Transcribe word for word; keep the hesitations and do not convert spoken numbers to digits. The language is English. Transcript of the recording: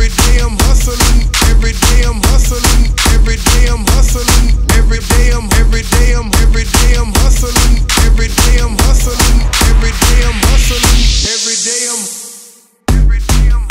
every day I'm hustling, every day I'm hustling, every day I'm hustling, every day I'm, every day I'm, every day I'm hustling, every day I'm hustling, every day I'm hustling, every day I'm, every day I'm